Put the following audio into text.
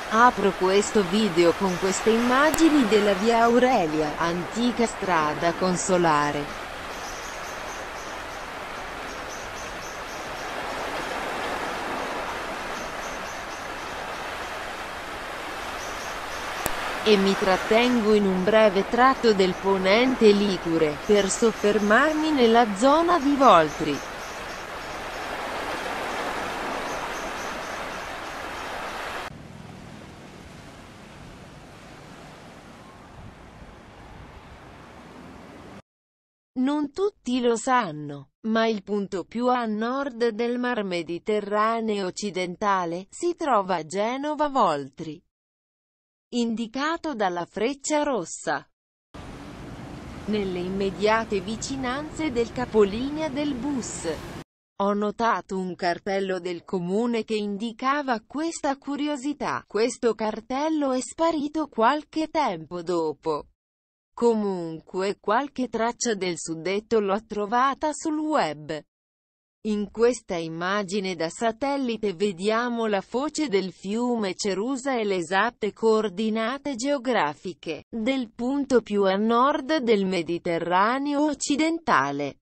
Apro questo video con queste immagini della via Aurelia, antica strada consolare. E mi trattengo in un breve tratto del ponente ligure, per soffermarmi nella zona di Voltri. Non tutti lo sanno, ma il punto più a nord del Mar Mediterraneo occidentale si trova a Genova Voltri, indicato dalla freccia rossa, nelle immediate vicinanze del capolinea del bus. Ho notato un cartello del comune che indicava questa curiosità. Questo cartello è sparito qualche tempo dopo. Comunque, qualche traccia del suddetto l'ho trovata sul web. In questa immagine da satellite vediamo la foce del fiume Cerusa e le esatte coordinate geografiche del punto più a nord del Mediterraneo occidentale.